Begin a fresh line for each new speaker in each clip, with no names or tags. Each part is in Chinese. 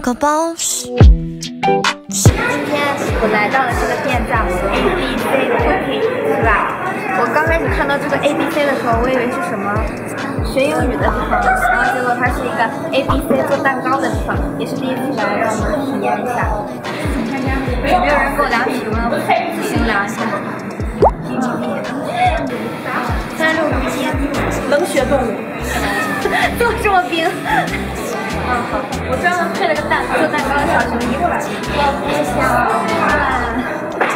个包。今天我来到了这个店叫 ABC Cookie， 是吧？我刚开始看到这个 ABC 的时候，我以为是什么学英语的地方，然后结果它是一个 ABC 做蛋糕的地方，也是第一次来，让我们体验一下。有没有人给我量体温？我先量一下。36.1，冷血动物，怎么这么冰？好，我专门配了个做蛋糕的小熊衣过来。我想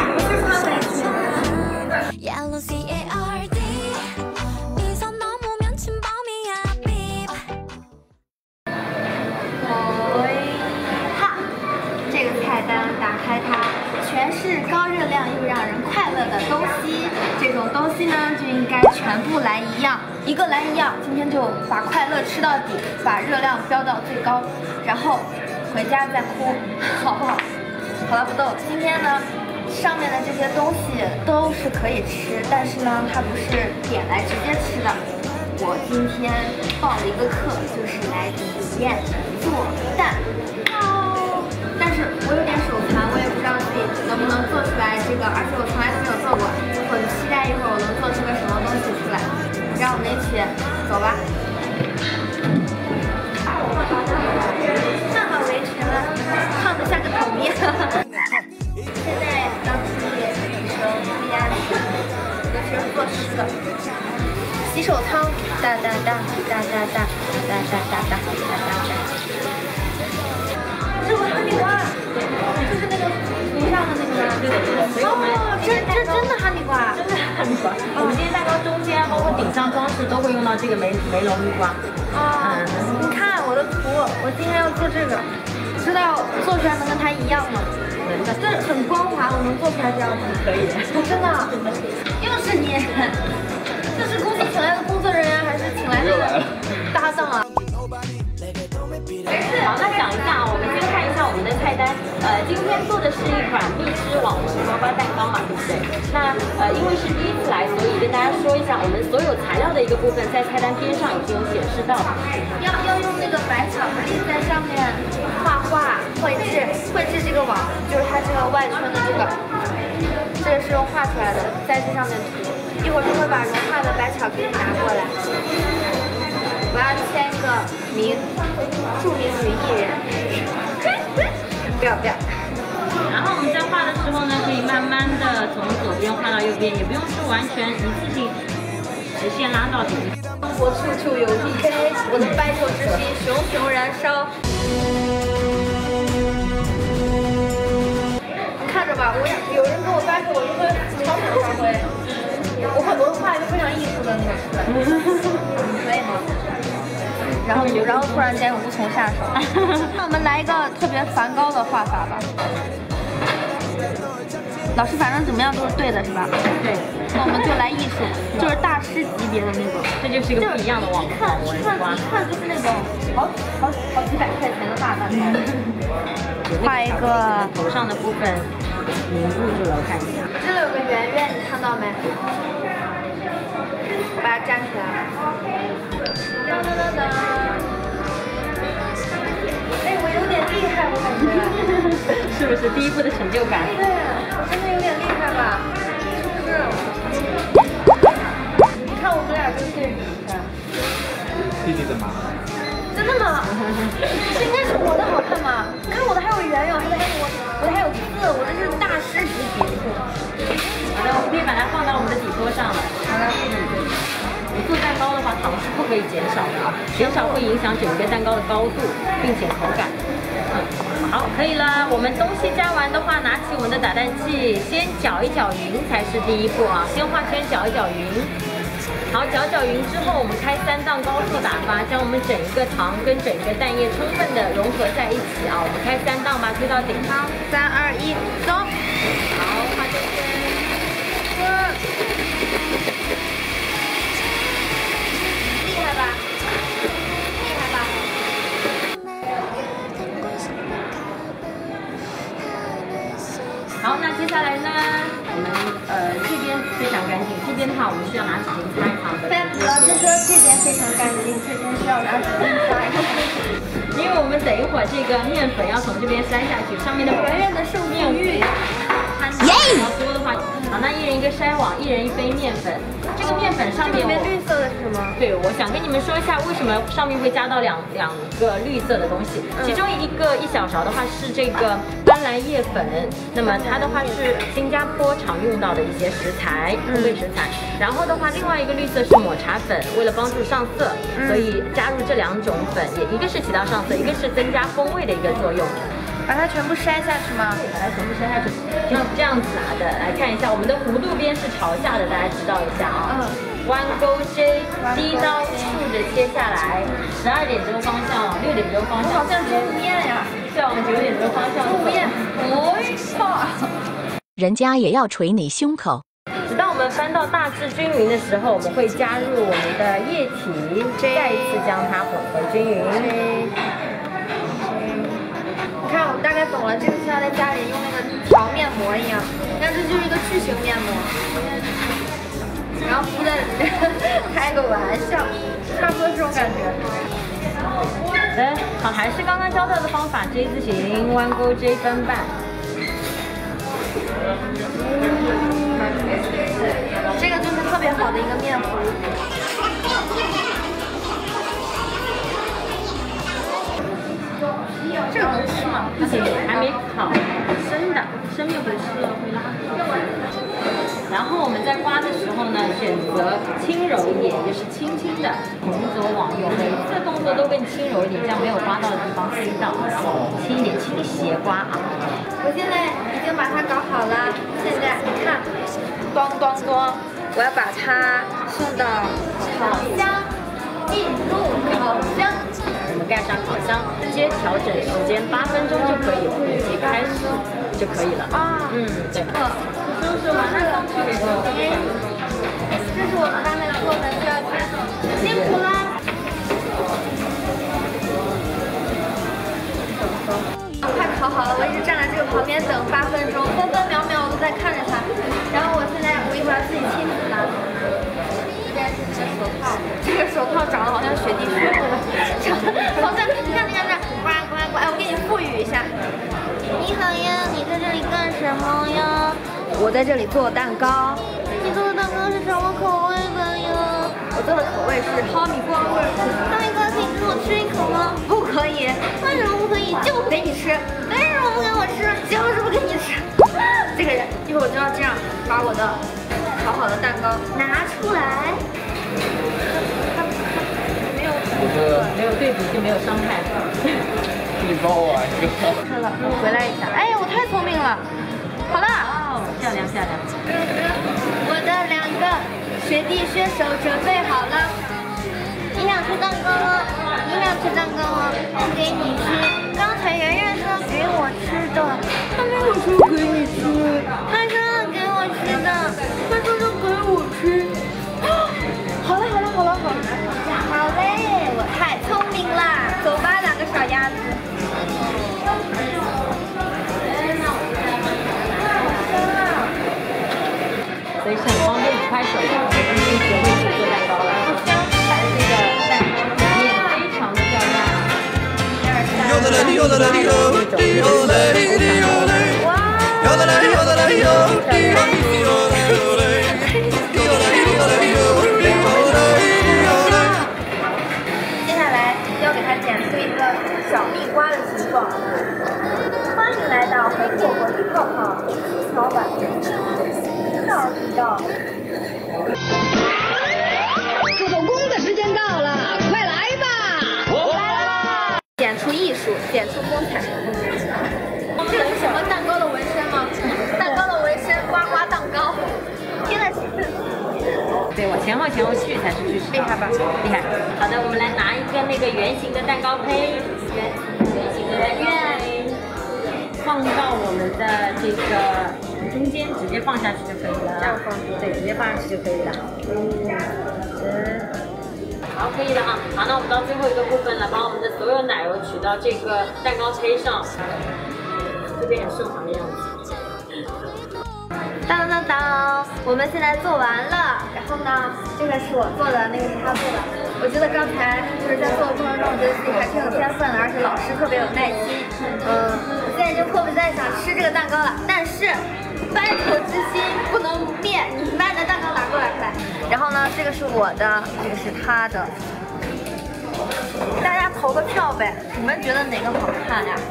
这个菜单打开它，全是高热量又让人快乐的东西。这种东西呢，就应该全部来一样，一个来一样。今天就把快乐吃到底，把热量飙到最高，然后回家再哭，好不好？好了，不逗。今天呢，上面的这些东西都是可以吃，但是呢，它不是点来直接吃的。我今天报了一个课，就是来体验做蛋糕。但是我有点手残，我也不知道自己能不能做出来这个，而且我从来都没有做过，很期待一会儿我能做出个什么东西出来。让我们一起走吧。看好围裙了，胖得像个桶一样。现在当季女生注意安全，尤其是做吃的。洗手汤，哒哒哒哒哒哒哒哒哒哒哒哒。这个哈密瓜，就是那个图上的那个吗？对。哦，这真的哈密瓜，
真的哈密瓜。我们今天蛋糕中间包括顶上装饰都会用到这个梅龙蜜瓜。
啊，你看我的图，我今天要做这个，知道做出来能跟它一样吗？
能的，
这很光滑，我能做出来这样吗？
可以的。
真的，又是你，这是公司请来的工作人员还是请来的搭档啊？
好，那讲一下啊，我们先看一下我们的菜单。今天做的是一款蜜汁网纹呱呱蛋糕嘛，对不对？那因为是第一次来，所以跟大家说一下，我们所有材料的一个部分在菜单边上已经有显示到。
要用那个白巧克力在上面画绘制这个网，就是它这个外圈的这个是用画出来的，在这上面涂。一会儿就会把融化的白巧克力拿过来。我要签一个名，著名女艺人。不要。
然后我们在画的时候呢，可以慢慢的从左边画到右边，也不用是完全一次性直线拉到底。生活处处有 PK，
我的 battle 之心熊熊燃烧。你看着吧，有人跟我 battle， 我就会超常发挥。我会画一个非常艺术的那个出来，可以吗？然后突然间无从下手。那我们来一个特别梵高的画法吧。老师反正怎么样都是对的，是吧？
对。
那我们就来艺术，就是大师级别的那种。
这就是一个不一样的网纹瓜。
一看就是那种好几百块钱的大蛋糕。画一个
头上的部分凝固住了，我看一下。
这里有个圆圆，你看到没？我把它粘起来。当当当当！哎，我有点厉害，我感觉。
是不是第一步的成就感？
对，我真的有点厉害吧？是不是？你看我们俩这个对比，你看。
弟弟的吗？
真的吗？这应该是我的好看吗？看我的还有圆圆，我的还有刺，我的是大师级别。
好的，我们可以把它放到我们的底桌上了。
好的。
我做蛋糕的话，糖是不可以减少的啊，减少会影响整个蛋糕的高度，并且口感。好，可以了。我们东西加完的话，拿起我们的打蛋器，先搅一搅匀才是第一步啊，先画圈搅一搅匀。好，搅匀之后，我们开3档高速打发，将我们整一个糖跟整个蛋液充分的融合在一起啊。我们开3档吧，推到顶。
好，3、2、1，走。好，画圈圈。厉害吧？厉害吧？
好，那接下来呢，我们这边非常干净，这边的话我们需要拿纸巾擦一擦。
对，老师说这边非常干净，这边需要拿纸巾擦一擦。
因为我们等一会儿这个面粉要从这边筛下去，上面的
圆圆的胜负欲。
耶！比较多的话，好，那一人一个筛网，一人一杯面粉。这个面粉上面
这里面绿色的是什么？
对，我想跟你们说一下，为什么上面会加到两个绿色的东西。其中一小勺的话是这个斑斓叶粉，那么它的话是新加坡常用到的一些食材，烘焙食材。然后的话，另外一个绿色是抹茶粉，为了帮助上色，所以加入这两种粉，也一个是起到上色，一个是增加风味的一个作用。
把它全部筛下去吗？
把它全部筛下去，就是这样子拿的。来看一下，我们的弧度边是朝下的，大家知道一下啊。弯钩 J， 第一刀竖着切下来，12点钟方向往6点钟方向。
好像中午面呀，
再往9点钟方向。
中午面，
人家也要捶你胸口。
直到我们翻到大致均匀的时候，我们会加入我们的液体，再一次将它混合均匀。
你看，我大概懂了，这个就像在家里用那个调面膜一样，但这就是一个巨型面膜，然后敷在里面，开个玩笑，差不多这种感觉。
好，还是刚刚教到的方法 ，J 字形，弯钩 J 分瓣。
这个就是特别好的一个面糊。这个能吃吗？
不行，还没烤，生的，生面糊吃了会拉肚子。然后我们在刮的时候呢，选择轻柔一点，就是轻轻的从左往右，每一次动作都更轻柔一点，这样没有刮到的地方吸到，然后轻一点倾斜刮啊。
我现在已经把它搞好了，现在你看，咚咚咚，我要把它送到烤箱，进入烤箱。
我们盖上烤箱，直接调整时间8分钟就可以了，预计开始就可以了啊。对。就是马上上去给我。
这是我们刚才做的第2天，辛苦啦！快烤好了，我一直站在这个旁边等8分钟，分分秒秒我都在看着它。然后我一会儿要自己亲自拿。这边是这个手套，这个手套长得好像雪地靴似的，长得好像你看这，呱呱呱！哎，我给你赋予一下。你好呀，你在这里干什么呀？我在这里做蛋糕。你做的蛋糕是什么口味的呀？我做的口味是哈密瓜味。哈密瓜可以跟我吃一口吗？不可以。为什么不可以？就不给你吃。为什么不给我吃？就是不给你吃。这个人，一会儿我就要这样把我的烤好的蛋糕拿出来。
没有对比就没有伤害。
你帮我玩一个。
是了，我回来一下。哎，我太聪明了。好了。
漂亮。
我的2个雪地靴手准备好了。你想吃蛋糕吗？你想吃蛋糕吗？我给你吃。刚才圆圆说给我吃的，他没有说给你吃，他说给我吃的，他说是给我吃。好了，好嘞，我太聪明啦！走吧，2个小鸭子。
所以是很方便，快手已经学会去做蛋糕了。这个蛋糕面非常的漂亮。
接下来要给它剪出一个小蜜瓜的形状。欢迎来到黑火锅的泡泡小碗。知道。
做手工的时间到了，快来吧！
我来了。剪出艺术，剪出风采。这个是什么蛋糕的纹身吗？蛋糕的纹身，呱呱蛋糕。天呐！
对，我前后去才是句式。
厉害吧？
厉害。好的，我们来拿一个那个圆形的蛋糕胚，圆形的蛋糕胚，放到我们的这个中间，直接放下去就可以了。这样放，对，直接放上去就可以了。好，可以了啊。好，那我们到最后一个部分了，把我们的所有奶油取到这个蛋糕胚上，这边很顺滑的样子。
当当，我们现在做完了。然后呢，这个是我做的，那个是他做的。 我觉得刚才就是在做的过程中，我觉得自己还挺有天分的，而且老师特别有耐心。我现在已经迫不及待想吃这个蛋糕了，但是班头之心不能灭，你把你的蛋糕拿过来，快！然后呢，这个是我的，这个是他的，大家投个票呗，你们觉得哪个好看呀？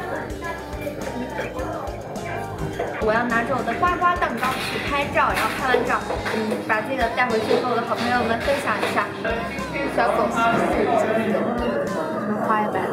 我要拿着我的呱呱蛋糕去拍照，然后拍完照，把这个带回去和我的好朋友们分享一下。小狗花100。